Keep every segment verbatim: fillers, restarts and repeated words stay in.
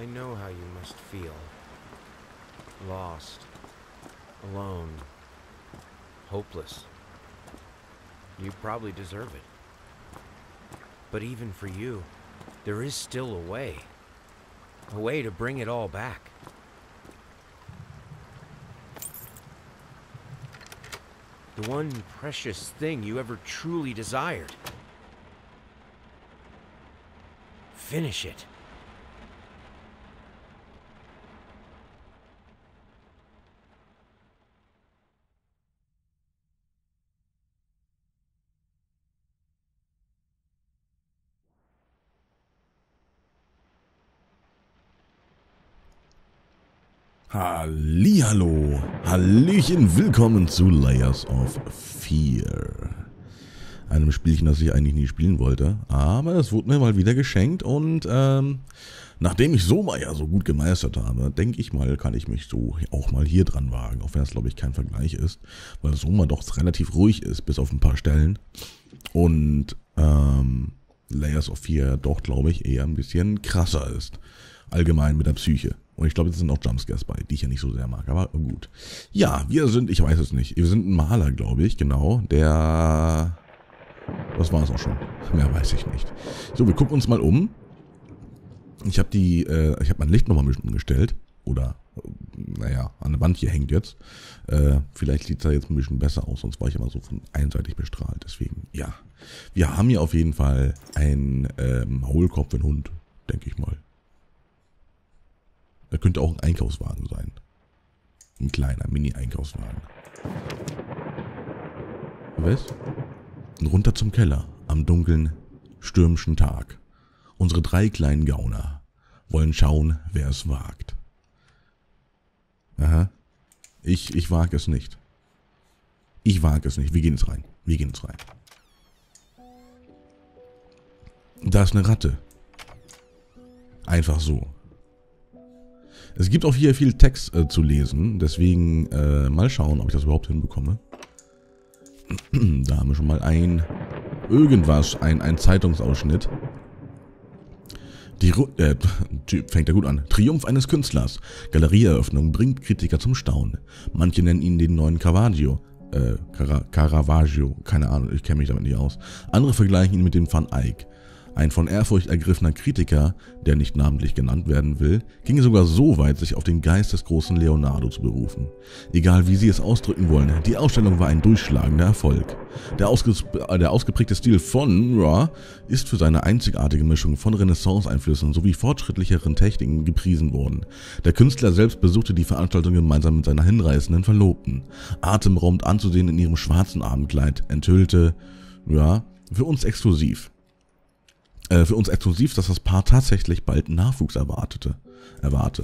I know how you must feel. Lost. Alone. Hopeless. You probably deserve it. But even for you, there is still a way. A way to bring it all back. The one precious thing you ever truly desired. Finish it. Hallihallo, Hallöchen, willkommen zu Layers of Fear. Einem Spielchen, das ich eigentlich nie spielen wollte, aber es wurde mir mal wieder geschenkt und ähm, nachdem ich Soma ja so gut gemeistert habe, denke ich mal, kann ich mich so auch mal hier dran wagen, auch wenn es glaube ich kein Vergleich ist, weil Soma doch relativ ruhig ist, bis auf ein paar Stellen und ähm, Layers of Fear doch glaube ich eher ein bisschen krasser ist, allgemein mit der Psyche. Und ich glaube, es sind auch Jumpscares bei, die ich ja nicht so sehr mag, aber gut. Ja, wir sind, ich weiß es nicht, wir sind ein Maler, glaube ich, genau, der, das war es auch schon, mehr weiß ich nicht. So, wir gucken uns mal um. Ich habe die, äh, ich habe mein Licht nochmal ein bisschen umgestellt, oder, naja, an der Wand hier hängt jetzt. Äh, vielleicht sieht es da jetzt ein bisschen besser aus, sonst war ich immer so von einseitig bestrahlt, deswegen, ja. Wir haben hier auf jeden Fall einen äh, Maulkorb für einen Hund, denke ich mal. Da könnte auch ein Einkaufswagen sein. Ein kleiner Mini-Einkaufswagen. Was? Und runter zum Keller am dunklen, stürmischen Tag. Unsere drei kleinen Gauner wollen schauen, wer es wagt. Aha. Ich, ich wage es nicht. Ich wage es nicht. Wir gehen jetzt rein. Wir gehen jetzt rein. Da ist eine Ratte. Einfach so. Es gibt auch hier viel Text äh, zu lesen, deswegen äh, mal schauen, ob ich das überhaupt hinbekomme. Da haben wir schon mal ein irgendwas, ein, ein Zeitungsausschnitt. Die Ru äh, fängt ja gut an. Triumph eines Künstlers. Galerieeröffnung bringt Kritiker zum Staunen. Manche nennen ihn den neuen Caravaggio. Äh, Cara Caravaggio, keine Ahnung, ich kenne mich damit nicht aus. Andere vergleichen ihn mit dem Van Eyck. Ein von Ehrfurcht ergriffener Kritiker, der nicht namentlich genannt werden will, ging sogar so weit, sich auf den Geist des großen Leonardo zu berufen. Egal wie sie es ausdrücken wollen, die Ausstellung war ein durchschlagender Erfolg. Der, ausge der ausgeprägte Stil von Ra ist für seine einzigartige Mischung von Renaissance-Einflüssen sowie fortschrittlicheren Techniken gepriesen worden. Der Künstler selbst besuchte die Veranstaltung gemeinsam mit seiner hinreißenden Verlobten. Atemberaubt anzusehen in ihrem schwarzen Abendkleid, enthüllte, ja, für uns exklusiv. Für uns exklusiv, dass das Paar tatsächlich bald Nachwuchs erwartete. Erwarte.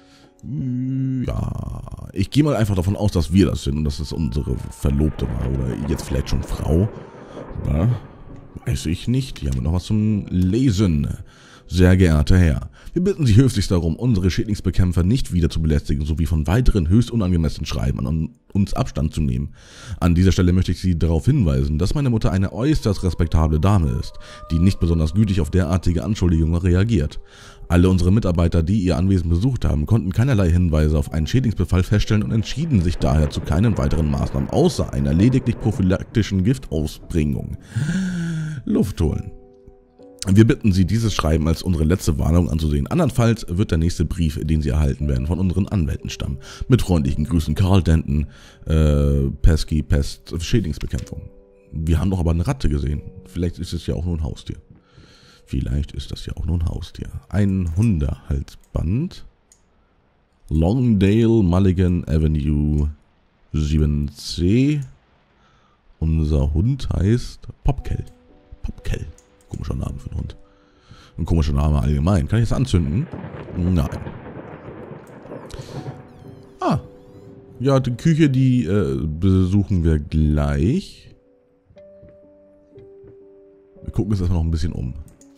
Ja, ich gehe mal einfach davon aus, dass wir das sind und dass es unsere Verlobte war oder jetzt vielleicht schon Frau. Ja, weiß ich nicht. Hier haben wir noch was zum Lesen. Sehr geehrter Herr, wir bitten Sie höflichst darum, unsere Schädlingsbekämpfer nicht wieder zu belästigen, sowie von weiteren höchst unangemessenen Schreiben an uns Abstand zu nehmen. An dieser Stelle möchte ich Sie darauf hinweisen, dass meine Mutter eine äußerst respektable Dame ist, die nicht besonders gütig auf derartige Anschuldigungen reagiert. Alle unsere Mitarbeiter, die ihr Anwesen besucht haben, konnten keinerlei Hinweise auf einen Schädlingsbefall feststellen und entschieden sich daher zu keinen weiteren Maßnahmen außer einer lediglich prophylaktischen Giftausbringung. Luft holen. Wir bitten Sie, dieses Schreiben als unsere letzte Warnung anzusehen. Andernfalls wird der nächste Brief, den Sie erhalten werden, von unseren Anwälten stammen. Mit freundlichen Grüßen, Karl Denton, äh, Pesky, Pest, Schädlingsbekämpfung. Wir haben doch aber eine Ratte gesehen. Vielleicht ist es ja auch nur ein Haustier. Vielleicht ist das ja auch nur ein Haustier. Ein Hundehalsband. Longdale, Mulligan Avenue sieben C. Unser Hund heißt Popkel. Popkel. Komischer Name für einen Hund. Ein komischer Name allgemein. Kann ich das anzünden? Nein. Ah. Ja, die Küche, die äh, besuchen wir gleich. Wir gucken uns erstmal noch ein bisschen um.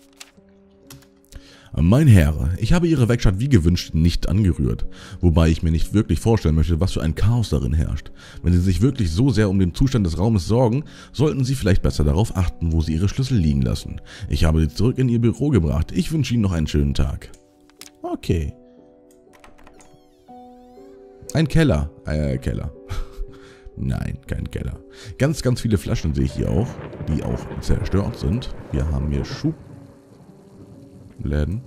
Mein Herr, ich habe Ihre Werkstatt wie gewünscht nicht angerührt, wobei ich mir nicht wirklich vorstellen möchte, was für ein Chaos darin herrscht. Wenn Sie sich wirklich so sehr um den Zustand des Raumes sorgen, sollten Sie vielleicht besser darauf achten, wo Sie Ihre Schlüssel liegen lassen. Ich habe sie zurück in Ihr Büro gebracht. Ich wünsche Ihnen noch einen schönen Tag. Okay. Ein Keller. Äh, Keller. Nein, kein Keller. Ganz, ganz viele Flaschen sehe ich hier auch, die auch zerstört sind. Wir haben hier Schubläden.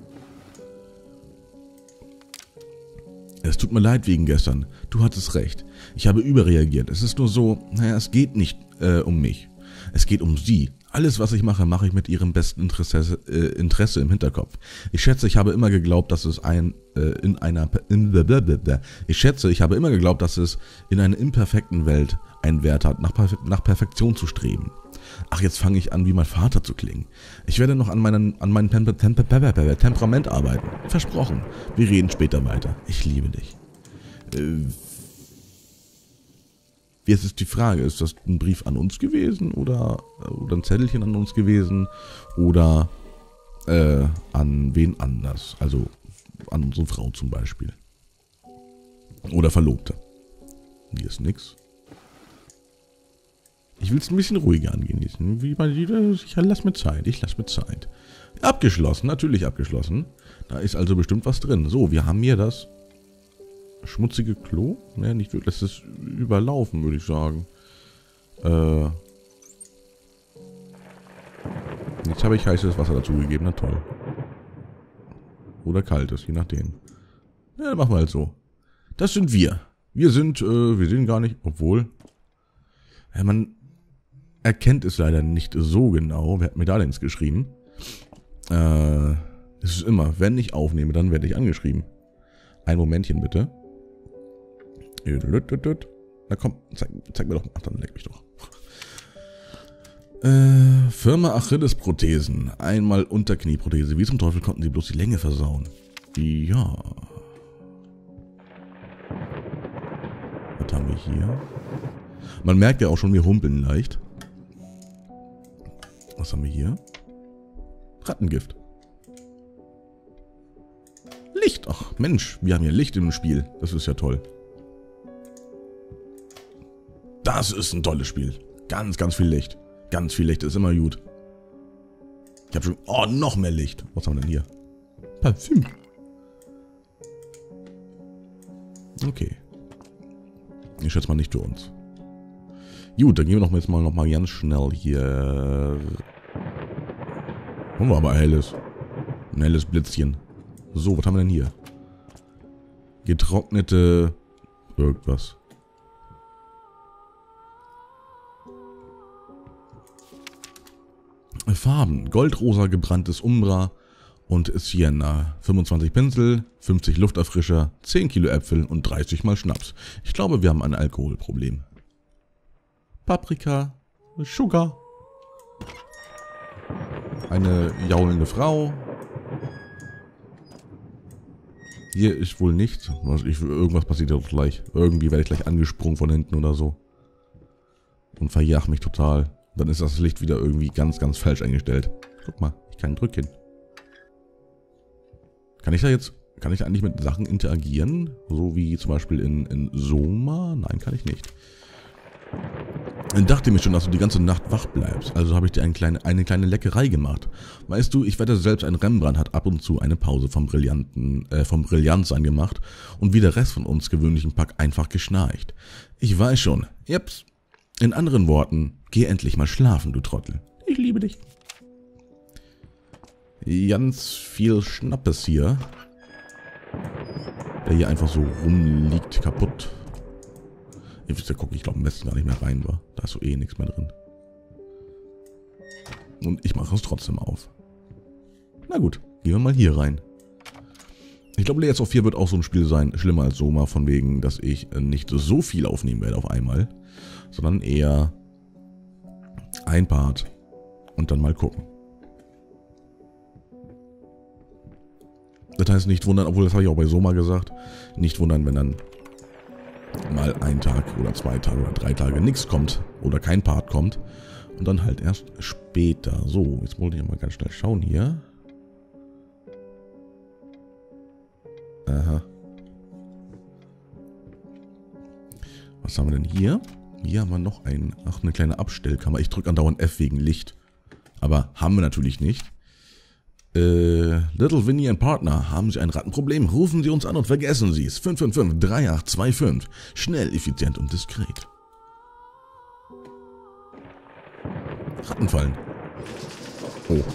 Es tut mir leid wegen gestern. Du hattest recht. Ich habe überreagiert. Es ist nur so, naja, es geht nicht äh, um mich. Es geht um sie. Alles, was ich mache, mache ich mit ihrem besten Interesse, äh, Interesse im Hinterkopf. Ich schätze, ich habe immer geglaubt, dass es ein äh, in einer in blablabla. Ich schätze, ich habe immer geglaubt, dass es in einer imperfekten Welt einen Wert hat, nach, Perfe nach Perfektion zu streben. Ach, jetzt fange ich an, wie mein Vater zu klingen. Ich werde noch an meinen an meinem Temper Temper Temper Temperament arbeiten. Versprochen. Wir reden später weiter. Ich liebe dich. Äh, Jetzt ist die Frage, ist das ein Brief an uns gewesen oder, oder ein Zettelchen an uns gewesen oder äh, an wen anders? Also an unsere Frau zum Beispiel. Oder Verlobte. Hier ist nix. Ich will es ein bisschen ruhiger angehen. Wie bei jeder, ich lass mir Zeit, ich lass mir Zeit. Abgeschlossen, natürlich abgeschlossen. Da ist also bestimmt was drin. So, wir haben hier das schmutzige Klo? Ne, nicht wirklich. Das ist überlaufen, würde ich sagen. Äh. Jetzt habe ich heißes Wasser dazugegeben. Na toll. Oder kaltes, je nachdem. Ja, dann machen wir halt so. Das sind wir. Wir sind, äh, wir sehen gar nicht, obwohl. Ja, man erkennt es leider nicht so genau. Wer hat mir da denn geschrieben? Äh, es ist immer, wenn ich aufnehme, dann werde ich angeschrieben. Ein Momentchen bitte. Na komm, zeig, zeig mir doch. Ach, dann leck mich doch. Äh, Firma Achillesprothesen. Einmal Unterknieprothese. Wie zum Teufel konnten sie bloß die Länge versauen? Ja. Was haben wir hier? Man merkt ja auch schon, wir humpeln leicht. Was haben wir hier? Rattengift. Licht. Ach Mensch, wir haben hier Licht im Spiel. Das ist ja toll. Das ist ein tolles Spiel. Ganz, ganz viel Licht. Ganz viel Licht ist immer gut. Ich habe schon... Oh, noch mehr Licht. Was haben wir denn hier? Parfüm. Okay. Ich schätze mal nicht für uns. Gut, dann gehen wir noch mal jetzt mal noch mal ganz schnell hier... Haben wir aber ein helles. Ein helles Blitzchen. So, was haben wir denn hier? Getrocknete... Irgendwas. Farben. Goldrosa gebranntes Umbra und Sienna. fünfundzwanzig Pinsel, fünfzig Lufterfrischer, zehn Kilo Äpfel und dreißig mal Schnaps. Ich glaube, wir haben ein Alkoholproblem. Paprika. Sugar. Eine jaulende Frau. Hier ist wohl nichts. Ich, irgendwas passiert ja gleich. Irgendwie werde ich gleich angesprungen von hinten oder so. Und verjag mich total. Dann ist das Licht wieder irgendwie ganz, ganz falsch eingestellt. Guck mal, ich kann drücken. Kann ich da jetzt, kann ich da eigentlich mit Sachen interagieren? So wie zum Beispiel in, in Soma? Nein, kann ich nicht. Ich dachte mir schon, dass du die ganze Nacht wach bleibst. Also habe ich dir eine kleine, eine kleine Leckerei gemacht. Weißt du, ich wette selbst, ein Rembrandt hat ab und zu eine Pause vom Brillanten, äh, vom Brillantsein gemacht und wie der Rest von uns gewöhnlichen Pack einfach geschnarcht. Ich weiß schon. Jeps. In anderen Worten, geh endlich mal schlafen, du Trottel. Ich liebe dich. Ganz viel Schnappes hier. Der hier einfach so rumliegt, kaputt. Ich gucke, ich glaube am besten gar nicht mehr rein, war. Da ist so eh nichts mehr drin. Und ich mache es trotzdem auf. Na gut, gehen wir mal hier rein. Ich glaube, Layers of vier wird auch so ein Spiel sein, schlimmer als Soma, von wegen, dass ich nicht so viel aufnehmen werde auf einmal, sondern eher ein Part und dann mal gucken. Das heißt nicht wundern, obwohl das habe ich auch bei Soma gesagt, nicht wundern, wenn dann mal ein Tag oder zwei Tage oder drei Tage nichts kommt oder kein Part kommt und dann halt erst später. So, jetzt wollte ich mal ganz schnell schauen hier. Aha. Was haben wir denn hier? Hier haben wir noch ein, ach, eine kleine Abstellkammer. Ich drücke andauernd F wegen Licht. Aber haben wir natürlich nicht. Äh, Little Winnie and Partner, haben Sie ein Rattenproblem? Rufen Sie uns an und vergessen Sie es. fünf fünf fünf, drei acht zwei fünf. Schnell, effizient und diskret. Rattenfallen. Oh.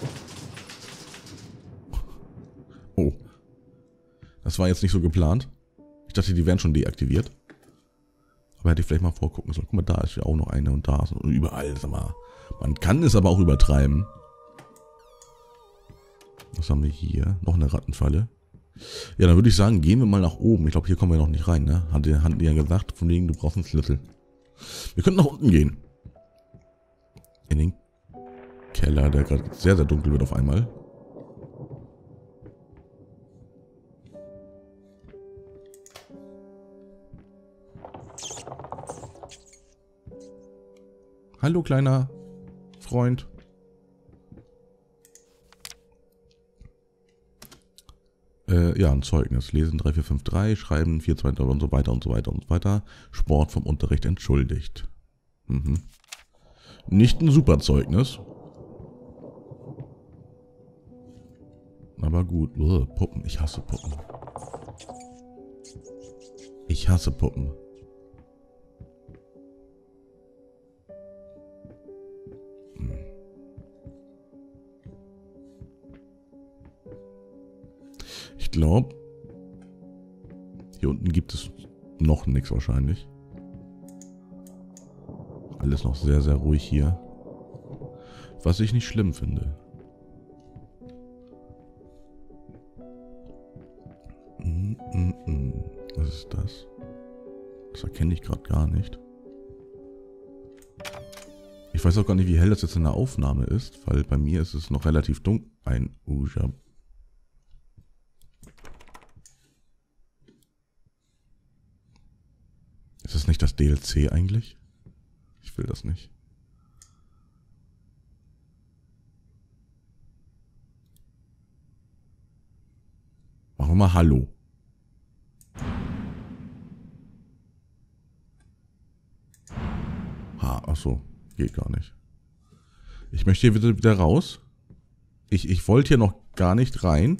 Oh. Das war jetzt nicht so geplant. Ich dachte, die wären schon deaktiviert. Aber hätte ich vielleicht mal vorgucken sollen. Guck mal, da ist ja auch noch eine und da ist und überall. Sag mal. Man kann es aber auch übertreiben. Was haben wir hier? Noch eine Rattenfalle. Ja, dann würde ich sagen, gehen wir mal nach oben. Ich glaube, hier kommen wir noch nicht rein, ne? Hat die Hand ja gesagt, von wegen, du brauchst einen Schlüssel. Wir könnten nach unten gehen. In den Keller, der gerade sehr, sehr dunkel wird auf einmal. Hallo, kleiner Freund. Äh, ja, ein Zeugnis. Lesen drei vier fünf drei, schreiben vier zwei drei und so weiter und so weiter und so weiter. Sport vom Unterricht entschuldigt. Mhm. Nicht ein super Zeugnis. Aber gut. Ugh, Puppen. Ich hasse Puppen. Ich hasse Puppen. Ich glaube, hier unten gibt es noch nichts wahrscheinlich. Alles noch sehr, sehr ruhig hier. Was ich nicht schlimm finde. Mm, mm, mm. Was ist das? Das erkenne ich gerade gar nicht. Ich weiß auch gar nicht, wie hell das jetzt in der Aufnahme ist, weil bei mir ist es noch relativ dunkel. Ein Uja. Ist das nicht das D L C eigentlich? Ich will das nicht. Machen wir mal Hallo. Ha, ach so, geht gar nicht. Ich möchte hier wieder, wieder raus. Ich, ich wollte hier noch gar nicht rein.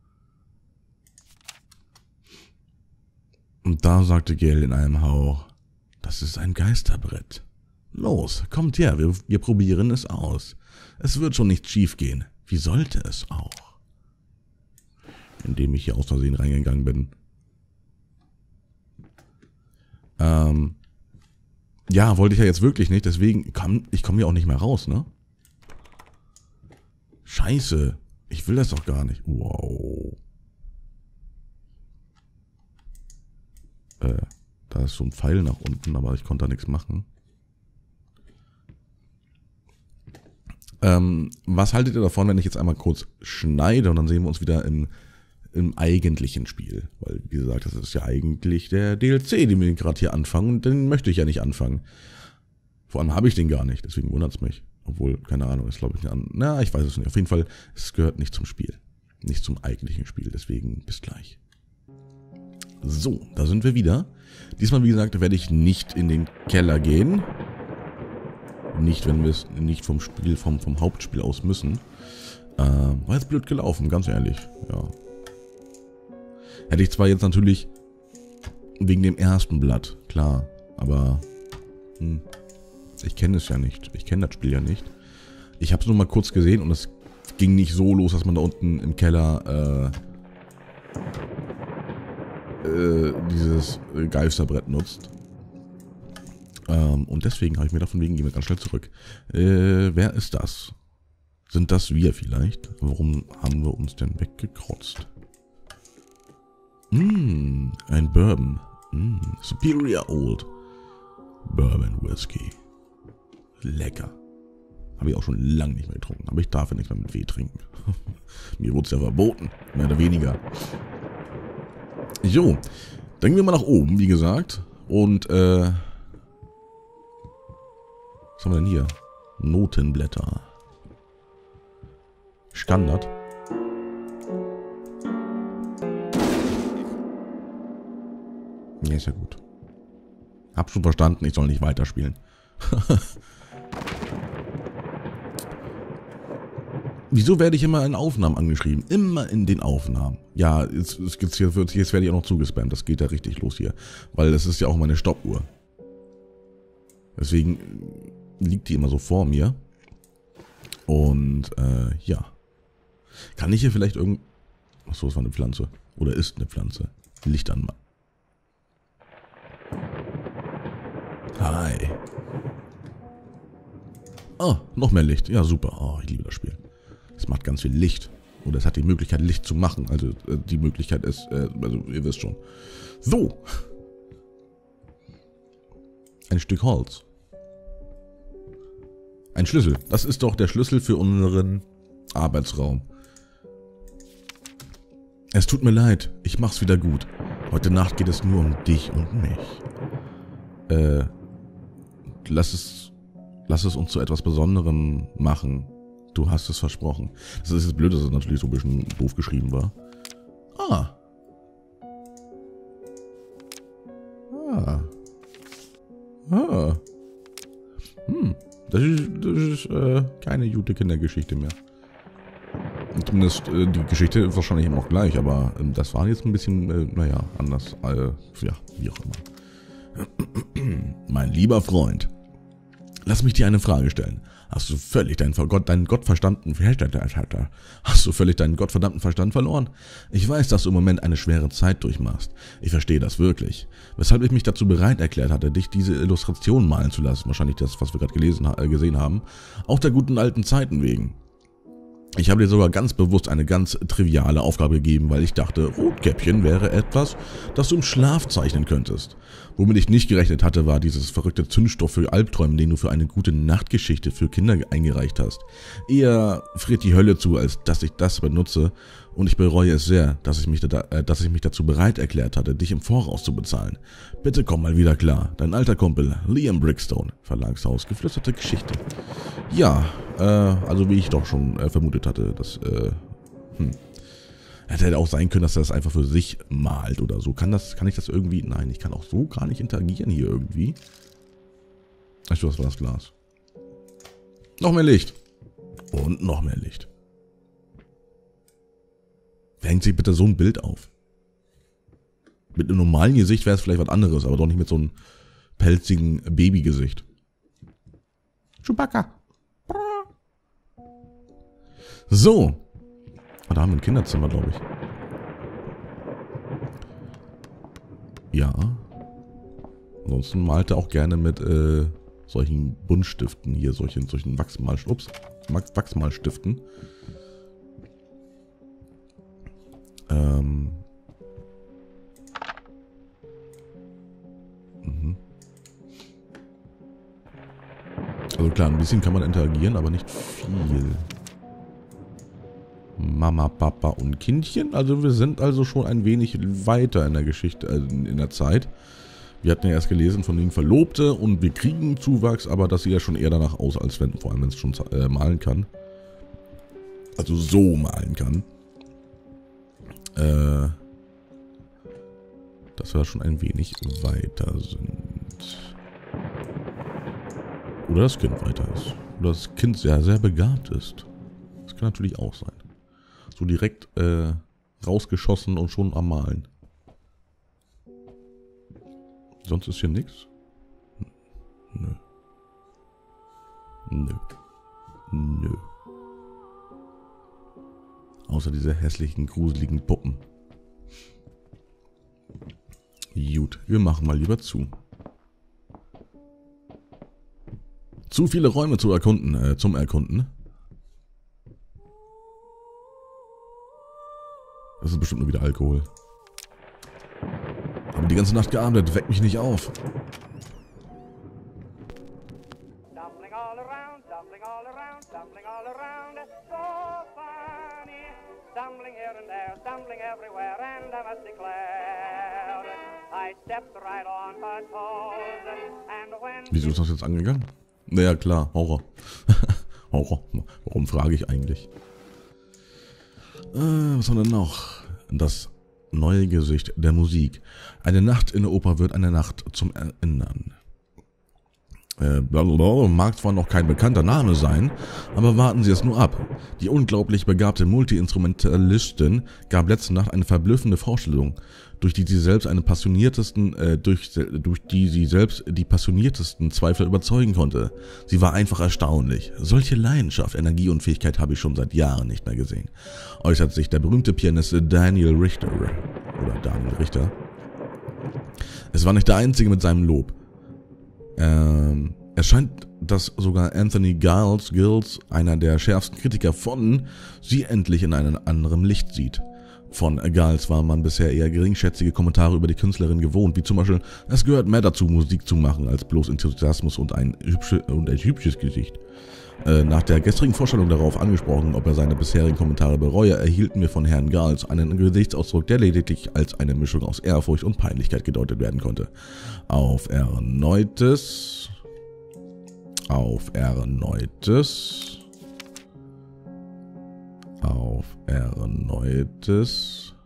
Und da sagte Gail in einem Hauch, das ist ein Geisterbrett. Los, kommt her, wir, wir probieren es aus. Es wird schon nicht schief gehen. Wie sollte es auch? Indem ich hier aus Versehen reingegangen bin. Ähm, ja, wollte ich ja jetzt wirklich nicht, deswegen komm, ich komme hier auch nicht mehr raus, ne? Scheiße, ich will das doch gar nicht. Wow. Äh, da ist so ein Pfeil nach unten, aber ich konnte da nichts machen. Ähm, was haltet ihr davon, wenn ich jetzt einmal kurz schneide und dann sehen wir uns wieder im, im eigentlichen Spiel? Weil, wie gesagt, das ist ja eigentlich der D L C, den wir gerade hier anfangen und den möchte ich ja nicht anfangen. Vor allem habe ich den gar nicht, deswegen wundert es mich. Obwohl, keine Ahnung, ist glaube ich ein... Na, ich weiß es nicht. Auf jeden Fall, es gehört nicht zum Spiel. Nicht zum eigentlichen Spiel, deswegen bis gleich. So, da sind wir wieder. Diesmal, wie gesagt, werde ich nicht in den Keller gehen. Nicht, wenn wir es nicht vom Spiel, vom, vom Hauptspiel aus müssen. Äh, war jetzt blöd gelaufen, ganz ehrlich. Ja. Hätte ich zwar jetzt natürlich wegen dem ersten Blatt, klar. Aber hm, ich kenne es ja nicht. Ich kenne das Spiel ja nicht. Ich habe es nur mal kurz gesehen und es ging nicht so los, dass man da unten im Keller äh, äh, dieses Geisterbrett nutzt. Ähm, und deswegen habe ich mir davon wegen, gehen wir ganz schnell zurück. Äh, wer ist das? Sind das wir vielleicht? Warum haben wir uns denn weggekrotzt? Mmh, ein Bourbon. Mmh, Superior Old Bourbon Whisky. Lecker. Habe ich auch schon lange nicht mehr getrunken. Aber ich darf ja nichts mehr mit W trinken. Mir wurde es ja verboten. Mehr oder weniger. Jo. Dann gehen wir mal nach oben, wie gesagt. Und, äh... was haben wir denn hier? Notenblätter. Standard. Ja, ist ja gut. Hab schon verstanden, ich soll nicht weiterspielen. Wieso werde ich immer in Aufnahmen angeschrieben? Immer in den Aufnahmen. Ja, jetzt, jetzt, jetzt, jetzt werde ich auch noch zugespammt. Das geht ja richtig los hier. Weil das ist ja auch meine Stoppuhr. Deswegen liegt die immer so vor mir. Und, äh, ja. Kann ich hier vielleicht irgend... Achso, das war eine Pflanze. Oder ist eine Pflanze. Licht an. Hi. Oh, noch mehr Licht. Ja, super. Oh, ich liebe das Spiel. Es macht ganz viel Licht. Oder es hat die Möglichkeit, Licht zu machen. Also, äh, die Möglichkeit ist, äh, also, ihr wisst schon. So. Ein Stück Holz. Ein Schlüssel. Das ist doch der Schlüssel für unseren Arbeitsraum. Es tut mir leid. Ich mach's wieder gut. Heute Nacht geht es nur um dich und mich. Äh, lass es, lass es uns zu etwas Besonderem machen. Du hast es versprochen. Das ist jetzt blöd, dass es natürlich so ein bisschen doof geschrieben war. Ah. Ah. Ah. Hm. Das ist, das ist äh, keine gute Kindergeschichte mehr. Zumindest äh, die Geschichte ist wahrscheinlich immer noch gleich, aber äh, das war jetzt ein bisschen, äh, naja, anders. Äh, ja, wie auch immer. Mein lieber Freund, lass mich dir eine Frage stellen. Hast du völlig deinen, Gott, deinen gottverdammten Hast du völlig deinen gottverdammten Verstand verloren? Ich weiß, dass du im Moment eine schwere Zeit durchmachst. Ich verstehe das wirklich. Weshalb ich mich dazu bereit erklärt hatte, dich diese Illustration malen zu lassen. Wahrscheinlich das, was wir gerade gelesen, äh, gesehen haben. Auch der guten alten Zeiten wegen. Ich habe dir sogar ganz bewusst eine ganz triviale Aufgabe gegeben, weil ich dachte, Rotkäppchen wäre etwas, das du im Schlaf zeichnen könntest. Womit ich nicht gerechnet hatte, war dieses verrückte Zündstoff für Albträume, den du für eine gute Nachtgeschichte für Kinder eingereicht hast. Eher friert die Hölle zu, als dass ich das benutze, und ich bereue es sehr, dass ich mich, da, äh, dass ich mich dazu bereit erklärt hatte, dich im Voraus zu bezahlen. Bitte komm mal wieder klar. Dein alter Kumpel, Liam Brickstone, Verlagshaus, geflüsterte Geschichte. Ja, äh, also wie ich doch schon äh, vermutet hatte, dass, äh, hm. Hätte auch sein können, dass er das einfach für sich malt oder so. Kann das, kann ich das irgendwie? Nein, ich kann auch so gar nicht interagieren hier irgendwie. Ach, das war das Glas. Noch mehr Licht. Und noch mehr Licht. Wer hängt sich bitte so ein Bild auf? Mit einem normalen Gesicht wäre es vielleicht was anderes, aber doch nicht mit so einem pelzigen Babygesicht. Chewbacca. So. Ah, da haben wir ein Kinderzimmer, glaube ich. Ja. Ansonsten malt er auch gerne mit äh, solchen Buntstiften hier, solchen, solchen Wachsmal, ups, Wachsmalstiften. Ähm. Mhm. Also klar, ein bisschen kann man interagieren, aber nicht viel. Mama, Papa und Kindchen. Also wir sind also schon ein wenig weiter in der Geschichte, also in der Zeit. Wir hatten ja erst gelesen von den Verlobte und wir kriegen Zuwachs, aber das sieht ja schon eher danach aus, als wenn, vor allem wenn es schon äh, malen kann. Also so malen kann. Äh, dass wir schon ein wenig weiter sind. Oder das Kind weiter ist. Oder das Kind sehr, sehr begabt ist. Das kann natürlich auch sein. So direkt äh, rausgeschossen und schon am Malen. Sonst ist hier nichts? Nö. Nö. Nö. Außer diese hässlichen, gruseligen Puppen. Gut, wir machen mal lieber zu. Zu viele Räume zu erkunden, äh, zum Erkunden. Das ist bestimmt nur wieder Alkohol. Aber die ganze Nacht gearbeitet, weckt mich nicht auf. Stumbling all around, stumbling all around, stumbling all around, so funny. Stumbling here and there, stumbling everywhere, and I must declare, I stepped right on her toes, and when... Wieso ist das jetzt angegangen? Naja, klar, Horror. Horror. Warum frage ich eigentlich? Äh, was haben wir denn noch? Das neue Gesicht der Musik. Eine Nacht in der Oper wird eine Nacht zum Erinnern. Äh, blablabla, mag zwar noch kein bekannter Name sein, aber warten Sie es nur ab. Die unglaublich begabte Multi-Instrumentalistin gab letzte Nacht eine verblüffende Vorstellung, durch die sie selbst eine passioniertesten, äh, durch, durch die sie selbst die passioniertesten Zweifler überzeugen konnte. Sie war einfach erstaunlich. Solche Leidenschaft, Energie und Fähigkeit habe ich schon seit Jahren nicht mehr gesehen, äußert sich der berühmte Pianist Daniel Richter, oder Daniel Richter. Es war nicht der Einzige mit seinem Lob. Ähm, es scheint, dass sogar Anthony Giles, Giles, einer der schärfsten Kritiker von, sie endlich in einem anderen Licht sieht. Von Giles war man bisher eher geringschätzige Kommentare über die Künstlerin gewohnt, wie zum Beispiel, es gehört mehr dazu, Musik zu machen, als bloß Enthusiasmus und ein, hübsche, und ein hübsches Gesicht. Äh, nach der gestrigen Vorstellung darauf angesprochen, ob er seine bisherigen Kommentare bereue, erhielten wir von Herrn Giles einen Gesichtsausdruck, der lediglich als eine Mischung aus Ehrfurcht und Peinlichkeit gedeutet werden konnte. Auf erneutes... Auf erneutes... Auf erneutes...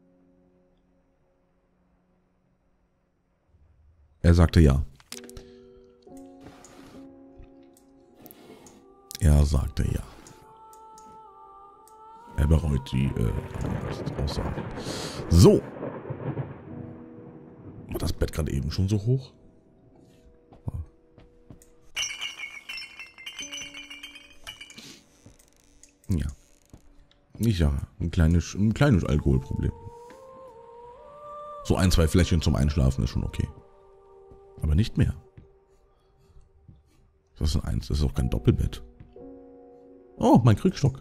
Er sagte ja. Er sagte ja. Er bereut die äh, Aussage. So. War das Bett gerade eben schon so hoch? Ja. Nicht ja. Ein kleines, ein kleines Alkoholproblem. So ein, zwei Fläschchen zum Einschlafen ist schon okay. Aber nicht mehr. Das ist ein Eins. Das ist auch kein Doppelbett. Oh, mein Krückstock.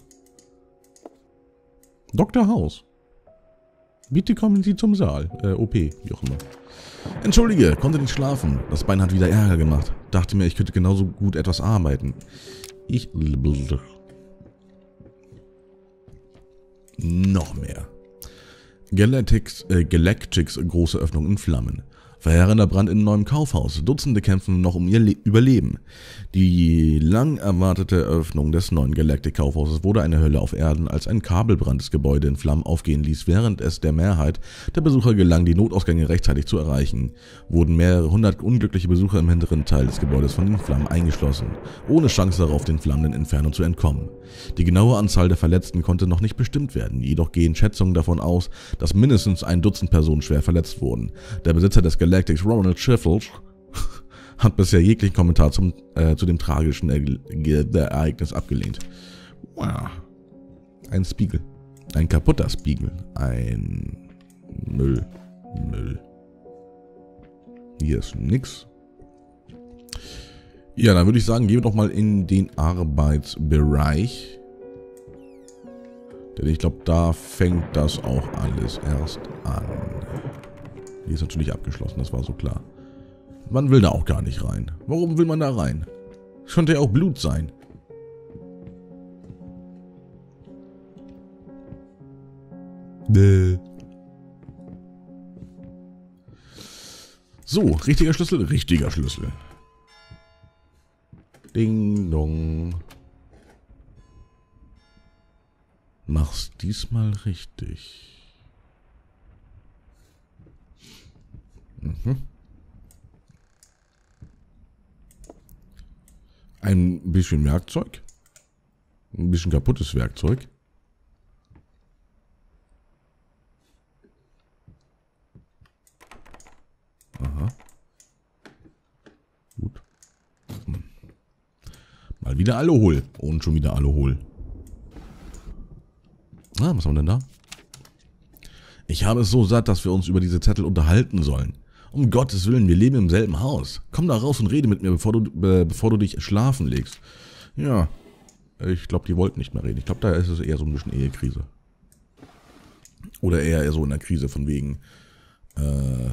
Doktor House. Bitte kommen Sie zum Saal. Äh, O P, wie auch immer. Entschuldige, konnte nicht schlafen. Das Bein hat wieder Ärger gemacht. Dachte mir, ich könnte genauso gut etwas arbeiten. Ich... Noch mehr. Galactics, äh, Galactics große Öffnung in Flammen. Verheerender Brand in neuem Kaufhaus. Dutzende kämpfen noch um ihr Le- Überleben. Die lang erwartete Eröffnung des neuen Galactic-Kaufhauses wurde eine Hölle auf Erden, als ein Kabelbrand das Gebäude in Flammen aufgehen ließ. Während es der Mehrheit der Besucher gelang, die Notausgänge rechtzeitig zu erreichen, wurden mehrere hundert unglückliche Besucher im hinteren Teil des Gebäudes von den Flammen eingeschlossen, ohne Chance darauf, den flammenden Inferno zu entkommen. Die genaue Anzahl der Verletzten konnte noch nicht bestimmt werden, jedoch gehen Schätzungen davon aus, dass mindestens ein Dutzend Personen schwer verletzt wurden. Der Besitzer des Galactics, Ronald Sheffield, hat bisher jeglichen Kommentar zum, äh, zu dem tragischen er Ereignis abgelehnt. Wow. Ein Spiegel. Ein kaputter Spiegel. Ein Müll. Müll. Hier ist nix. Ja, dann würde ich sagen, gehen wir doch mal in den Arbeitsbereich. Denn ich glaube, da fängt das auch alles erst an. Die ist natürlich abgeschlossen, das war so klar. Man will da auch gar nicht rein. Warum will man da rein? Es könnte ja auch Blut sein. Bäh. So, richtiger Schlüssel, richtiger Schlüssel. Ding dong. Mach's diesmal richtig. Mhm. Ein bisschen Werkzeug. Ein bisschen kaputtes Werkzeug. Aha. Gut. Hm. Mal wieder Aluhol. Und schon wieder Aluhol. Ah, was haben wir denn da? Ich habe es so satt, dass wir uns über diese Zettel unterhalten sollen. Um Gottes Willen, wir leben im selben Haus. Komm da raus und rede mit mir, bevor du, äh, bevor du dich schlafen legst. Ja, ich glaube, die wollten nicht mehr reden. Ich glaube, da ist es eher so ein bisschen Ehekrise. Oder eher so in der Krise von wegen, äh,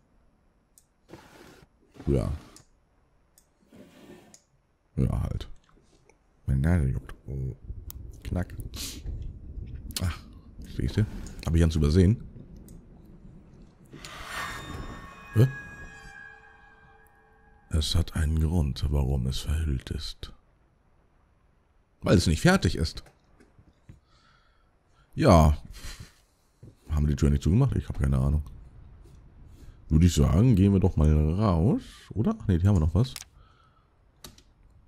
ja. Ja, halt. Meine Nase juckt. Oh. Knack. Ach, siehst du? Habe ich ganz übersehen. Hä? Es hat einen Grund, warum es verhüllt ist. Weil es nicht fertig ist. Ja. Haben wir die Tür nicht zugemacht? Ich habe keine Ahnung. Würde ich sagen, gehen wir doch mal raus, oder? Ach nee, hier haben wir noch was.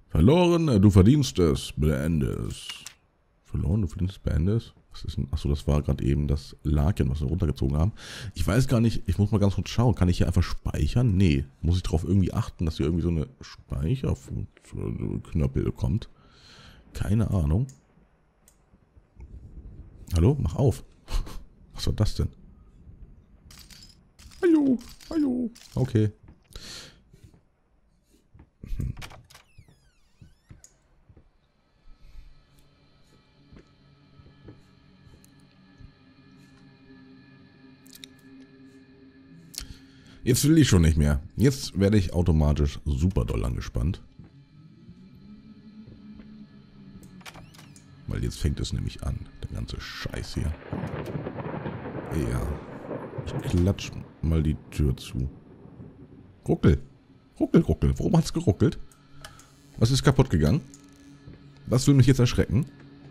Verloren, du verdienst es. Beende es. Verloren, du verdienst es. Beende es. Was ist denn? Achso, das war gerade eben das Laken, was wir runtergezogen haben. Ich weiß gar nicht, ich muss mal ganz kurz schauen. Kann ich hier einfach speichern? Nee. Muss ich darauf irgendwie achten, dass hier irgendwie so eine Speicherknöppel kommt? Keine Ahnung. Hallo? Mach auf. Was war das denn? Hallo, hallo. Okay. Hm. Jetzt will ich schon nicht mehr. Jetzt werde ich automatisch super doll angespannt. Weil jetzt fängt es nämlich an. Der ganze Scheiß hier. Ja. Ich klatsch mal die Tür zu. Ruckel. Ruckel, ruckel. Warum hat's geruckelt? Was ist kaputt gegangen? Was will mich jetzt erschrecken?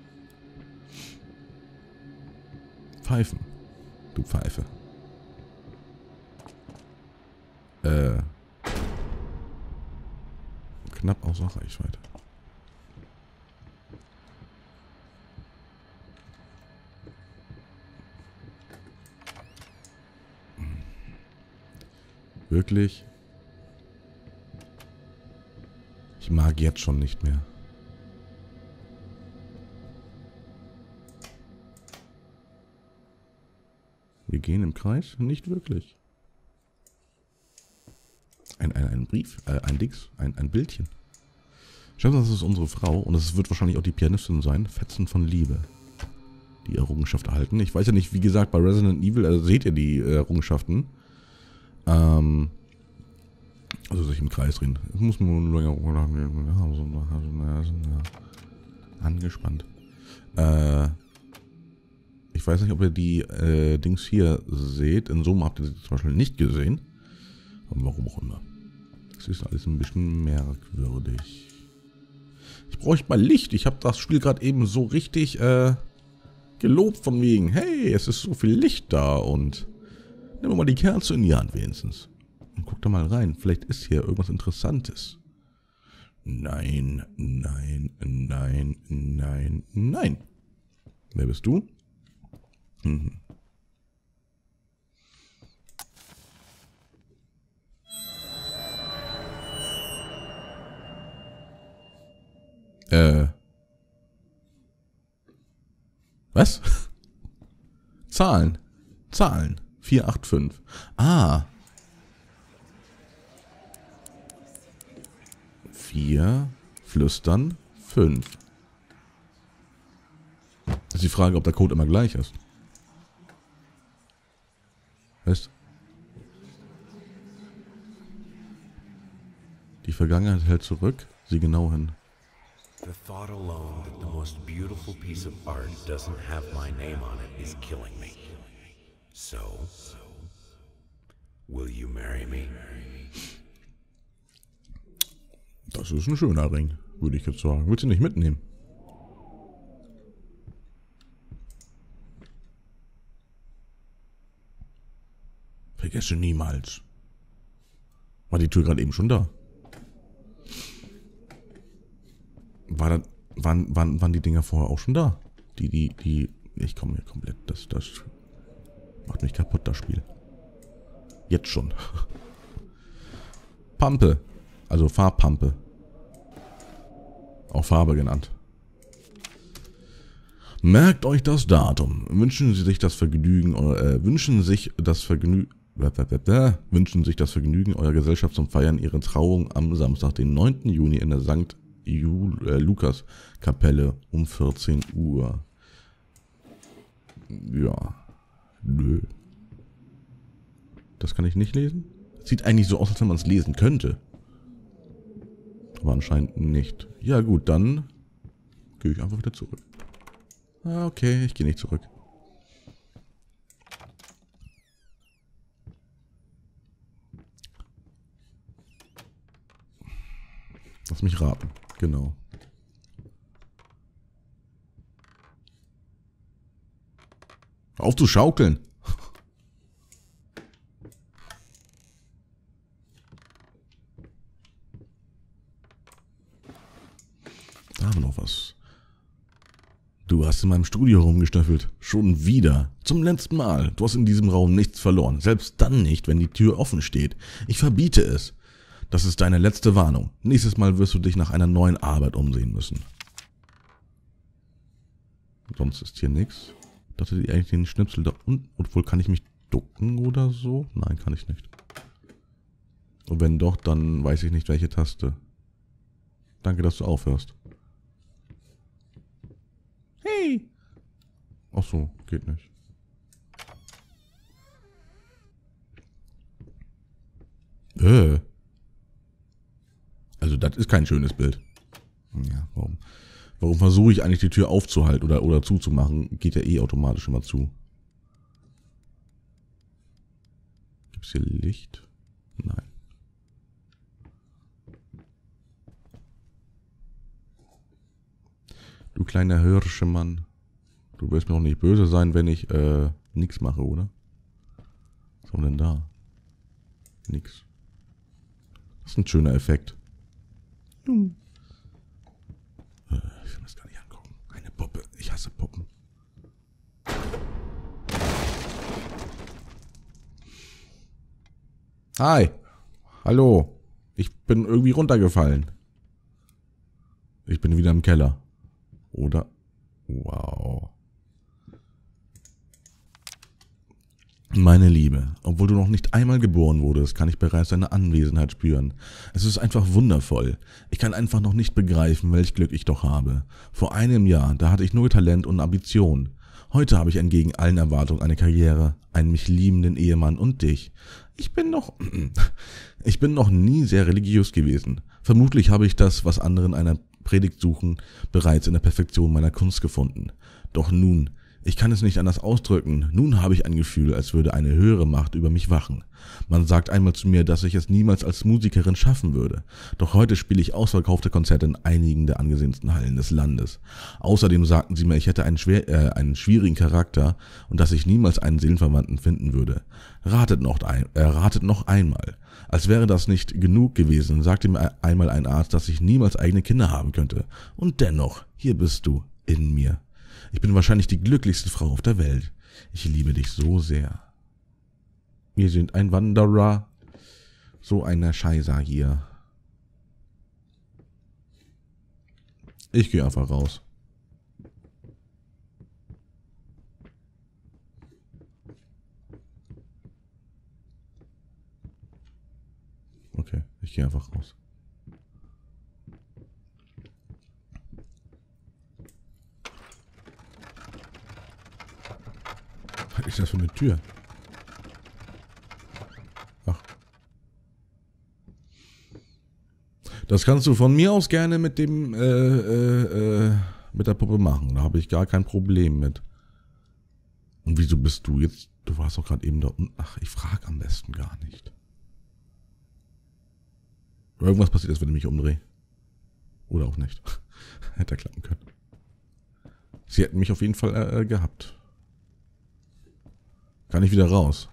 Pfeifen. Du Pfeife. Äh. Knapp außer Reichweite. Wirklich? Ich mag jetzt schon nicht mehr. Wir gehen im Kreis? Nicht wirklich. Ein, ein, ein Brief, äh, ein Dix, ein, ein Bildchen. Schaut, das ist unsere Frau und es wird wahrscheinlich auch die Pianistin sein. Fetzen von Liebe. Die Errungenschaft erhalten. Ich weiß ja nicht, wie gesagt, bei Resident Evil, also seht ihr die Errungenschaften. Ähm, also sich im Kreis drehen. Das muss man nur angespannt. Äh, ich weiß nicht, ob ihr die äh, Dings hier seht. In Summe habt ihr sie zum Beispiel nicht gesehen. Aber warum auch immer. Das ist alles ein bisschen merkwürdig. Ich brauche mal Licht. Ich habe das Spiel gerade eben so richtig äh, gelobt von wegen. Hey, es ist so viel Licht da und nehmen wir mal die Kerze in die Hand wenigstens. Und guck da mal rein. Vielleicht ist hier irgendwas Interessantes. Nein, nein, nein, nein, nein. Wer bist du? Mhm. Äh. Was? Zahlen. Zahlen. vier acht fünf. Ah. vier, flüstern, fünf. Das ist die Frage, ob der Code immer gleich ist. Weißt? Die Vergangenheit hält zurück. Sieh genau hin. The thought alone that the most beautiful piece of art doesn't have my name on it is killing me. So, will you marry me? Das ist ein schöner Ring, würde ich jetzt sagen. Willst du nicht mitnehmen? Vergesse niemals. War die Tür gerade eben schon da? War das, waren, waren, waren die Dinger vorher auch schon da? Die, die, die... Ich komme hier komplett... Das, das macht mich kaputt, das Spiel. Jetzt schon. Pampe. Also Farbpampe. Auch Farbe genannt. Merkt euch das Datum. Wünschen Sie sich das Vergnügen... Äh, wünschen sich das Vergnügen... Wünschen sich das Vergnügen eurer Gesellschaft zum Feiern ihrer Trauung am Samstag, den neunten Juni in der Sankt Jul äh, Lukas Kapelle um vierzehn Uhr. Ja. Nö. Das kann ich nicht lesen? Sieht eigentlich so aus, als wenn man es lesen könnte. Aber anscheinend nicht. Ja gut, dann gehe ich einfach wieder zurück. Ah, okay, ich gehe nicht zurück. Lass mich raten. Genau. Hör auf zu schaukeln. hast in meinem Studio rumgeschnüffelt. Schon wieder. Zum letzten Mal. Du hast in diesem Raum nichts verloren. Selbst dann nicht, wenn die Tür offen steht. Ich verbiete es. Das ist deine letzte Warnung. Nächstes Mal wirst du dich nach einer neuen Arbeit umsehen müssen. Sonst ist hier nichts. Ich dachte, die eigentlich den Schnipsel da unten. Obwohl, kann ich mich ducken oder so? Nein, kann ich nicht. Und wenn doch, dann weiß ich nicht, welche Taste. Danke, dass du aufhörst. Hey! Ach so, geht nicht. Äh. Also das ist kein schönes Bild. Ja, warum? Warum versuche ich eigentlich die Tür aufzuhalten oder, oder zuzumachen? Geht ja eh automatisch immer zu. Gibt es hier Licht? Nein. Du kleiner Hirschemann. Du wirst mir auch nicht böse sein, wenn ich äh, nichts mache, oder? Was haben wir denn da? Nix. Das ist ein schöner Effekt. Hm. Ich will mir das gar nicht angucken. Eine Puppe. Ich hasse Puppen. Hi. Hallo. Ich bin irgendwie runtergefallen. Ich bin wieder im Keller. Oder? Wow. Meine Liebe, obwohl du noch nicht einmal geboren wurdest, kann ich bereits deine Anwesenheit spüren. Es ist einfach wundervoll. Ich kann einfach noch nicht begreifen, welch Glück ich doch habe. Vor einem Jahr, da hatte ich nur Talent und Ambition. Heute habe ich entgegen allen Erwartungen eine Karriere, einen mich liebenden Ehemann und dich. Ich bin noch... ich bin noch nie sehr religiös gewesen. Vermutlich habe ich das, was andere in einer Predigt suchen, bereits in der Perfektion meiner Kunst gefunden. Doch nun... Ich kann es nicht anders ausdrücken. Nun habe ich ein Gefühl, als würde eine höhere Macht über mich wachen. Man sagt einmal zu mir, dass ich es niemals als Musikerin schaffen würde. Doch heute spiele ich ausverkaufte Konzerte in einigen der angesehensten Hallen des Landes. Außerdem sagten sie mir, ich hätte einen, schwer, äh, einen schwierigen Charakter und dass ich niemals einen Seelenverwandten finden würde. Ratet noch, ein, äh, ratet noch einmal. Als wäre das nicht genug gewesen, sagte mir einmal ein Arzt, dass ich niemals eigene Kinder haben könnte. Und dennoch, hier bist du, in mir. Ich bin wahrscheinlich die glücklichste Frau auf der Welt. Ich liebe dich so sehr. Wir sind ein Wanderer. So einer Scheißer hier. Ich gehe einfach raus. Okay, ich gehe einfach raus. Was ist das für eine Tür? Ach. Das kannst du von mir aus gerne mit dem, äh, äh, äh, mit der Puppe machen. Da habe ich gar kein Problem mit. Und wieso bist du jetzt? Du warst doch gerade eben da unten. Ach, ich frage am besten gar nicht. Irgendwas passiert ist, wenn ich mich umdrehe. Oder auch nicht. Hätte klappen können. Sie hätten mich auf jeden Fall äh, gehabt. Kann ich wieder raus?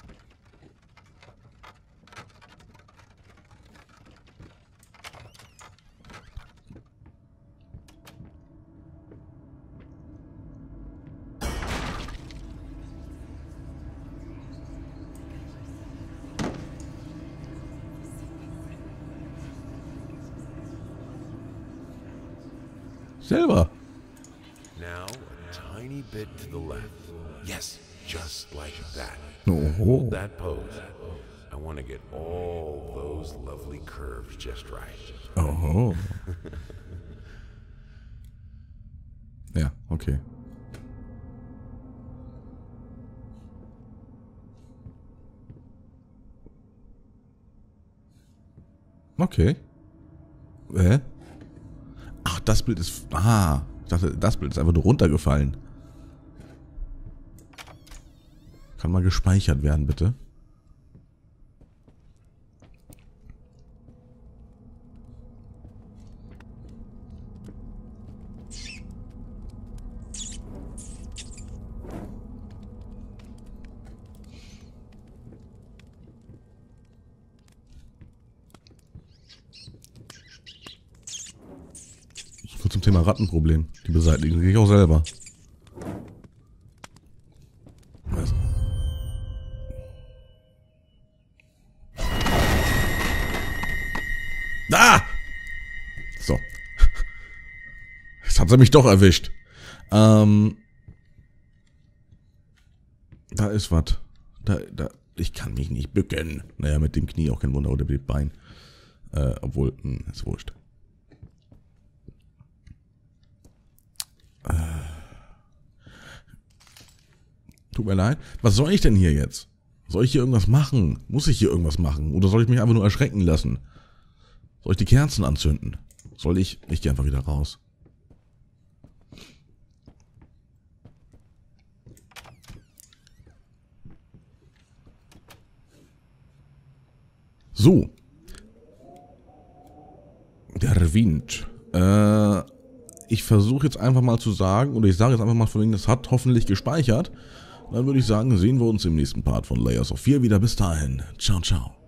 Selber. Now a tiny bit to the left. Yes. Just like that. Oh. Hold that pose. I want to get all those lovely curves just right. Oh. Ja, okay. Okay. Hä? Ach, das Bild ist... Ah, ich dachte, das Bild ist einfach nur runtergefallen. Kann mal gespeichert werden, bitte. So zum Thema Rattenproblem. Die beseitigen sich auch selber. Ah! So. Jetzt hat sie mich doch erwischt. Ähm. Da ist was. Da, da. Ich kann mich nicht bücken. Naja, mit dem Knie auch kein Wunder oder mit dem Bein. Äh, obwohl, mh, ist wurscht. Äh. Tut mir leid. Was soll ich denn hier jetzt? Soll ich hier irgendwas machen? Muss ich hier irgendwas machen? Oder soll ich mich einfach nur erschrecken lassen? Soll ich die Kerzen anzünden? Soll ich? Ich gehe einfach wieder raus. So. Der Wind. Äh, ich versuche jetzt einfach mal zu sagen, oder ich sage jetzt einfach mal von wegen, das hat hoffentlich gespeichert. Dann würde ich sagen, sehen wir uns im nächsten Part von Layers of Fear wieder. Bis dahin. Ciao, ciao.